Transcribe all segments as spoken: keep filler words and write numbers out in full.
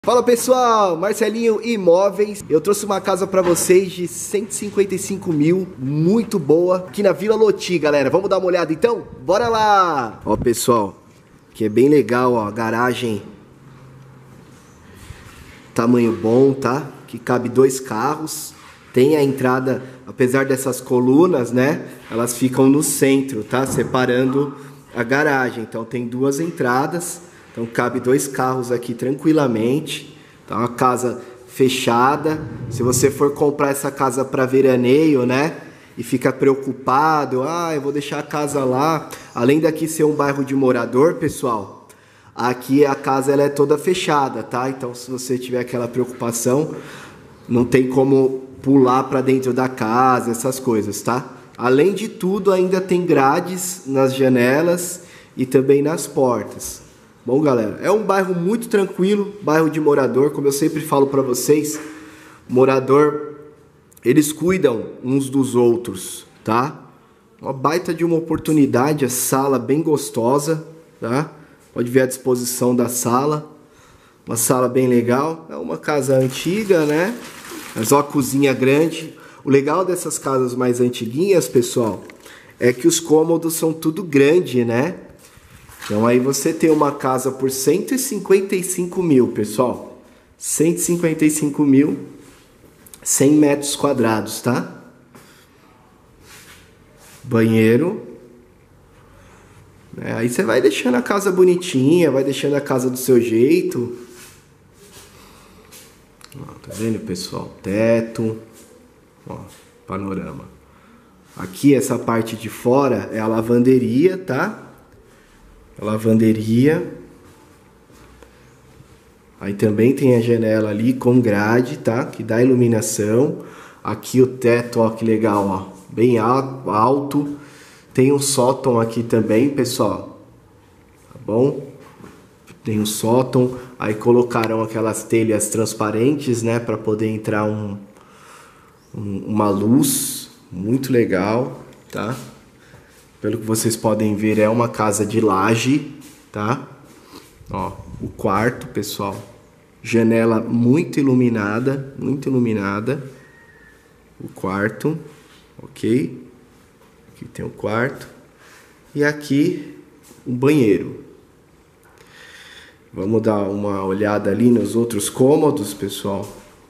Fala pessoal, Marcelinho Imóveis. Eu trouxe uma casa pra vocês de cento e cinquenta e cinco mil, muito boa, aqui na Vila Loti, galera. Vamos dar uma olhada então? Bora lá! Ó pessoal, que é bem legal, ó, garagem tamanho bom, tá? Que cabe dois carros. Tem a entrada, apesar dessas colunas, né? Elas ficam no centro, tá? Separando a garagem. Então tem duas entradas. Então cabe dois carros aqui tranquilamente. Tá uma casa fechada. Se você for comprar essa casa para veraneio, né? E fica preocupado, ah, eu vou deixar a casa lá. Além daqui ser um bairro de morador, pessoal, aqui a casa ela é toda fechada, tá? Então se você tiver aquela preocupação, não tem como pular para dentro da casa, essas coisas, tá? Além de tudo, ainda tem grades nas janelas e também nas portas. Bom, galera, é um bairro muito tranquilo, bairro de morador, como eu sempre falo para vocês, morador, eles cuidam uns dos outros, tá? Uma baita de uma oportunidade, a sala bem gostosa, tá? Pode ver a disposição da sala, uma sala bem legal, é uma casa antiga, né? Mas ó, a cozinha grande. O legal dessas casas mais antiguinhas, pessoal, é que os cômodos são tudo grande, né? Então aí você tem uma casa por cento e cinquenta e cinco mil, pessoal. cento e cinquenta e cinco mil, cem metros quadrados, tá? Banheiro. É, aí você vai deixando a casa bonitinha, vai deixando a casa do seu jeito. Ó, tá vendo, pessoal? Teto. Ó, panorama. Aqui, essa parte de fora é a lavanderia, tá? A lavanderia. Aí também tem a janela ali com grade, tá? Que dá iluminação. Aqui o teto, ó, que legal, ó. Bem alto. Tem um sótão aqui também, pessoal. Tá bom? Tem um sótão. Aí colocaram aquelas telhas transparentes, né? Para poder entrar um, um, uma luz. Muito legal, tá? Pelo que vocês podem ver, é uma casa de laje, tá? Ó, o quarto, pessoal. Janela muito iluminada, muito iluminada. O quarto, ok? Aqui tem o quarto. E aqui, o banheiro. Vamos dar uma olhada ali nos outros cômodos, pessoal.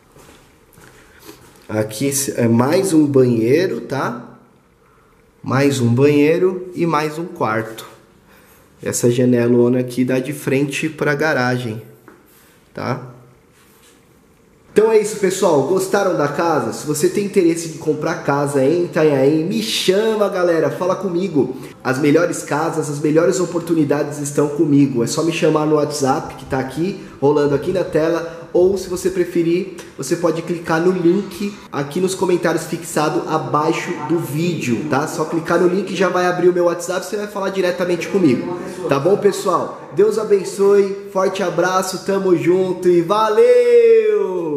Aqui é mais um banheiro, tá? Mais um banheiro e mais um quarto. Essa janelona aqui dá de frente para a garagem, tá? Então é isso, pessoal. Gostaram da casa? Se você tem interesse de comprar casa em Itanhaém, me chama, galera. Fala comigo. As melhores casas, as melhores oportunidades estão comigo. É só me chamar no WhatsApp que tá aqui, rolando aqui na tela. Ou, se você preferir, você pode clicar no link aqui nos comentários fixado abaixo do vídeo, tá? Só clicar no link e já vai abrir o meu WhatsApp, você vai falar diretamente comigo. Tá bom, pessoal? Deus abençoe, forte abraço, tamo junto e valeu!